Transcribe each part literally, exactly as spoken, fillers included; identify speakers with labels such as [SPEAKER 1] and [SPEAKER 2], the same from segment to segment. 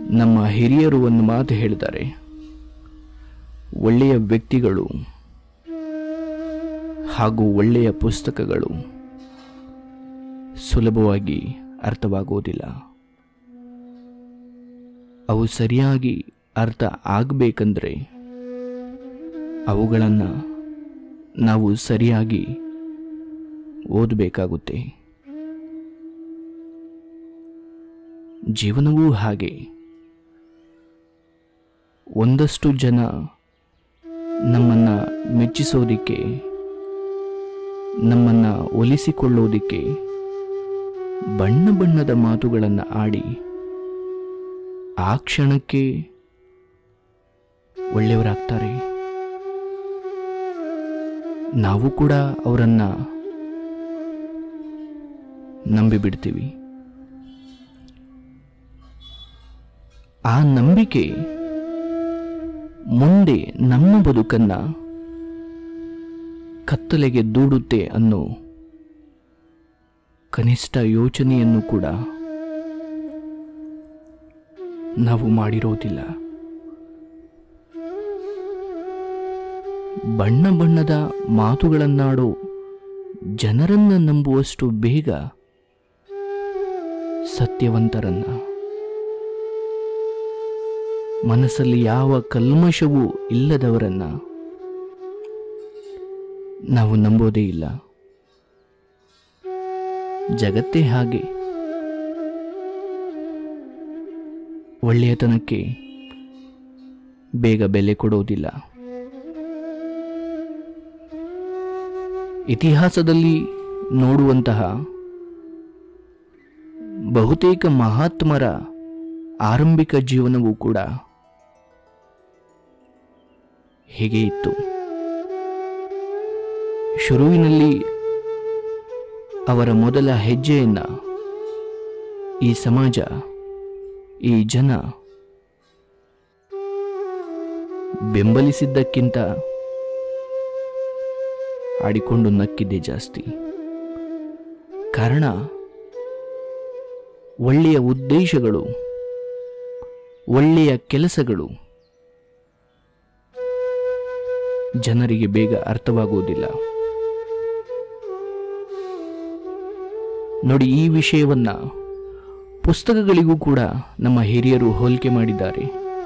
[SPEAKER 1] ನಮ್ಮ ಹಿರಿಯರು ಒಂದು ಮಾತು ಹೇಳ್ತಾರೆ, ಒಳ್ಳೆಯ ವ್ಯಕ್ತಿಗಳು ಹಾಗೂ ಒಳ್ಳೆಯ ಪುಸ್ತಕಗಳು ಸುಲಭವಾಗಿ ಅರ್ಥವಾಗುವುದಿಲ್ಲ. ಅವು ಸರಿಯಾಗಿ ಅರ್ಥ ಆಗಬೇಕಂದ್ರೆ ಅವುಗಳನ್ನು ನಾವು ಸರಿಯಾಗಿ ಓದಬೇಕಾಗುತ್ತೆ. ಜೀವನವೂ ಹಾಗೆ. ಒಂದಷ್ಟು ಜನ ನಮ್ಮನ್ನು ಮೆಚ್ಚಿಸೋದಿಕ್ಕೆ, ನಮ್ಮನ್ನು ಒಲಿಸಿಕೊಳ್ಳೋದಿಕ್ಕೆ ಬಣ್ಣ ಬಣ್ಣದ ಮಾತುಗಳನ್ನು ಆಡಿ ಆ ಕ್ಷಣಕ್ಕೆ ಒಳ್ಳೆಯವರಾಗ್ತಾರೆ. ನಾವು ಕೂಡ ಅವರನ್ನು ನಂಬಿಬಿಡ್ತೀವಿ. ಆ ನಂಬಿಕೆ ಮುಂದೆ ನಮ್ಮ ಬದುಕನ್ನು ಕತ್ತಲೆಗೆ ದೂಡುತ್ತೆ ಅನ್ನೋ ಕನಿಷ್ಠ ಯೋಚನೆಯನ್ನು ಕೂಡ ನಾವು ಮಾಡಿರೋದಿಲ್ಲ. ಬಣ್ಣ ಬಣ್ಣದ ಮಾತುಗಳನ್ನಾಡೋ ಜನರನ್ನು ನಂಬುವಷ್ಟು ಬೇಗ ಸತ್ಯವಂತರನ್ನ, ಮನಸ್ಸಲ್ಲಿ ಯಾವ ಕಲ್ಮಶವೂ ಇಲ್ಲದವರನ್ನ ನಾವು ನಂಬೋದೇ ಇಲ್ಲ. ಜಗತ್ತೇ ಹಾಗೆ. ಒಳ್ಳೆಯತನಕ್ಕೆ ಬೇಗ ಬೆಲೆ ಕೊಡೋದಿಲ್ಲ. ಇತಿಹಾಸದಲ್ಲಿ ನೋಡುವಂತಹ ಬಹುತೇಕ ಮಹಾತ್ಮರ ಆರಂಭಿಕ ಜೀವನವೂ ಕೂಡ ಹೇಗೆ ಇತ್ತು. ಶುರುವಿನಲ್ಲಿ ಅವರ ಮೊದಲ ಹೆಜ್ಜೆಯನ್ನ ಈ ಸಮಾಜ, ಈ ಜನ ಬೆಂಬಲಿಸಿದ್ದಕ್ಕಿಂತ ಆಡಿಕೊಂಡು ನಕ್ಕಿದ್ದೇ ಜಾಸ್ತಿ. ಕಾರಣ ಒಳ್ಳೆಯ ಉದ್ದೇಶಗಳು, ಒಳ್ಳೆಯ ಕೆಲಸಗಳು ಜನರಿಗೆ ಬೇಗ ಅರ್ಥವಾಗುವುದಿಲ್ಲ. ನೋಡಿ, ಈ ವಿಷಯವನ್ನ ಪುಸ್ತಕಗಳಿಗೂ ಕೂಡ ನಮ್ಮ ಹಿರಿಯರು ಹೋಲಿಕೆ ಮಾಡಿದ್ದಾರೆ.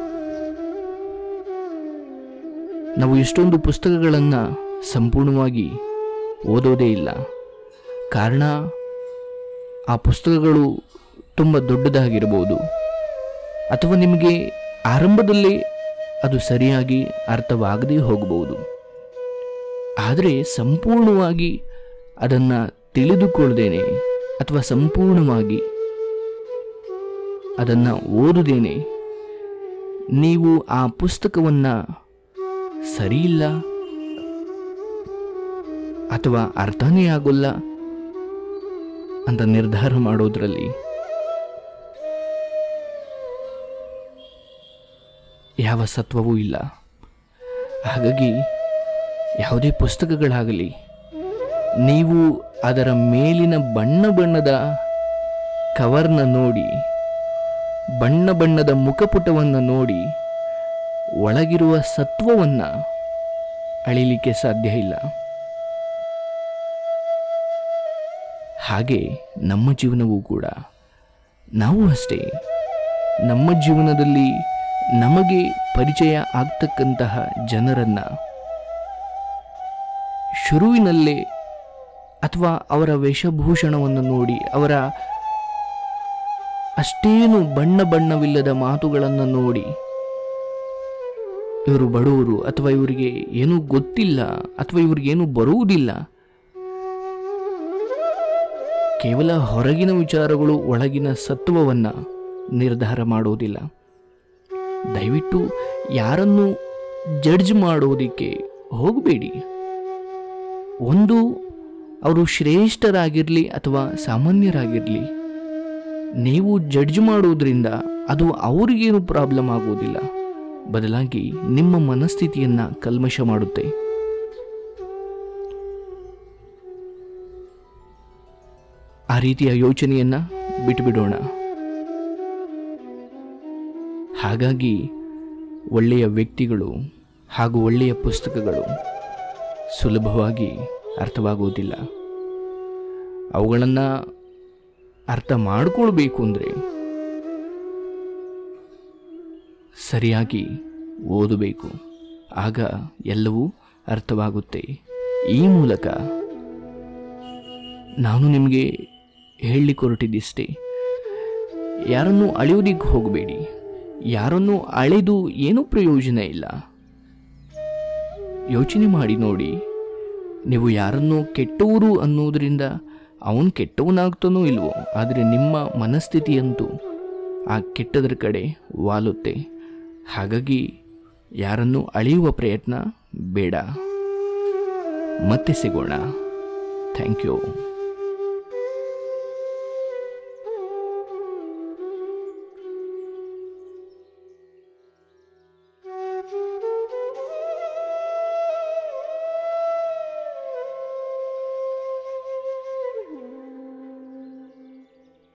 [SPEAKER 1] ನಾವು ಎಷ್ಟೊಂದು ಪುಸ್ತಕಗಳನ್ನು ಸಂಪೂರ್ಣವಾಗಿ ಓದೋದೇ ಇಲ್ಲ. ಕಾರಣ ಆ ಪುಸ್ತಕಗಳು ತುಂಬ ದೊಡ್ಡದಾಗಿರಬಹುದು, ಅಥವಾ ನಿಮಗೆ ಆರಂಭದಲ್ಲೇ ಅದು ಸರಿಯಾಗಿ ಅರ್ಥವಾಗದೇ ಹೋಗಬಹುದು. ಆದರೆ ಸಂಪೂರ್ಣವಾಗಿ ಅದನ್ನು ತಿಳಿದುಕೊಳ್ಳದೇನೆ ಅಥವಾ ಸಂಪೂರ್ಣವಾಗಿ ಅದನ್ನು ಓದುದೇನೆ ನೀವು ಆ ಪುಸ್ತಕವನ್ನು ಸರಿಯಿಲ್ಲ ಅಥವಾ ಅರ್ಥನೇ ಆಗೋಲ್ಲ ಅಂತ ನಿರ್ಧಾರ ಮಾಡೋದ್ರಲ್ಲಿ ಯಾವ ಸತ್ವವೂ ಇಲ್ಲ. ಹಾಗಾಗಿ ಯಾವುದೇ ಪುಸ್ತಕಗಳಾಗಲಿ, ನೀವು ಅದರ ಮೇಲಿನ ಬಣ್ಣ ಬಣ್ಣದ ಕವರ್ನ ನೋಡಿ, ಬಣ್ಣ ಬಣ್ಣದ ಮುಖಪುಟವನ್ನು ನೋಡಿ ಒಳಗಿರುವ ಸತ್ವವನ್ನು ಅಳಿಲಿಕ್ಕೆ ಸಾಧ್ಯ ಇಲ್ಲ. ಹಾಗೆ ನಮ್ಮ ಜೀವನವೂ ಕೂಡ, ನಾವು ಅಷ್ಟೇ ನಮ್ಮ ಜೀವನದಲ್ಲಿ ನಮಗೆ ಪರಿಚಯ ಆಗ್ತಕ್ಕಂತಹ ಜನರನ್ನ ಶುರುವಿನಲ್ಲೇ ಅಥವಾ ಅವರ ವೇಷಭೂಷಣವನ್ನು ನೋಡಿ, ಅವರ ಅಷ್ಟೇನು ಬಣ್ಣ ಬಣ್ಣವಿಲ್ಲದ ಮಾತುಗಳನ್ನು ನೋಡಿ, ಇವರು ಬಡವರು ಅಥವಾ ಇವರಿಗೆ ಏನೂ ಗೊತ್ತಿಲ್ಲ ಅಥವಾ ಇವರಿಗೇನು ಬರುವುದಿಲ್ಲ, ಕೇವಲ ಹೊರಗಿನ ವಿಚಾರಗಳು ಒಳಗಿನ ಸತ್ವವನ್ನು ನಿರ್ಧಾರ ಮಾಡೋದಿಲ್ಲ. ದಯವಿಟ್ಟು ಯಾರನ್ನು ಜಡ್ಜ್ ಮಾಡೋದಕ್ಕೆ ಹೋಗಬೇಡಿ. ಒಂದು, ಅವರು ಶ್ರೇಷ್ಠರಾಗಿರಲಿ ಅಥವಾ ಸಾಮಾನ್ಯರಾಗಿರಲಿ, ನೀವು ಜಡ್ಜ್ ಮಾಡೋದ್ರಿಂದ ಅದು ಅವರಿಗೇನು ಪ್ರಾಬ್ಲಮ್ ಆಗೋದಿಲ್ಲ, ಬದಲಾಗಿ ನಿಮ್ಮ ಮನಸ್ಥಿತಿಯನ್ನು ಕಲ್ಮಶ ಮಾಡುತ್ತೆ. ಆ ರೀತಿಯ ಯೋಚನೆಯನ್ನು ಬಿಟ್ಟುಬಿಡೋಣ. ಹಾಗಾಗಿ ಒಳ್ಳೆಯ ವ್ಯಕ್ತಿಗಳು ಹಾಗೂ ಒಳ್ಳೆಯ ಪುಸ್ತಕಗಳು ಸುಲಭವಾಗಿ ಅರ್ಥವಾಗುವುದಿಲ್ಲ. ಅವುಗಳನ್ನು ಅರ್ಥ ಮಾಡಿಕೊಳ್ಬೇಕು ಅಂದರೆ ಸರಿಯಾಗಿ ಓದಬೇಕು, ಆಗ ಎಲ್ಲವೂ ಅರ್ಥವಾಗುತ್ತೆ. ಈ ಮೂಲಕ ನಾನು ನಿಮಗೆ ಹೇಳಲಿಕ್ಕೆ ಹೊರಟಿದ್ದಿಷ್ಟೇ, ಯಾರನ್ನು ಅಳೆಯೋದಿಕ್ಕೆ ಹೋಗಬೇಡಿ. ಯಾರನ್ನು ಅಳೆದು ಏನೂ ಪ್ರಯೋಜನ ಇಲ್ಲ. ಯೋಚನೆ ಮಾಡಿ ನೋಡಿ, ನೀವು ಯಾರನ್ನು ಕೆಟ್ಟವರು ಅನ್ನೋದರಿಂದ ಅವನು ಕೆಟ್ಟವನಾಗ್ತಾನೋ ಇಲ್ವೋ, ಆದರೆ ನಿಮ್ಮ ಮನಸ್ಥಿತಿಯಂತೂ ಆ ಕೆಟ್ಟದರ ಕಡೆ ವಾಲುತ್ತೆ. ಹಾಗಾಗಿ ಯಾರನ್ನು ಅಳೆಯುವ ಪ್ರಯತ್ನ ಬೇಡ. ಮತ್ತೆ ಸಿಗೋಣ. Thank you.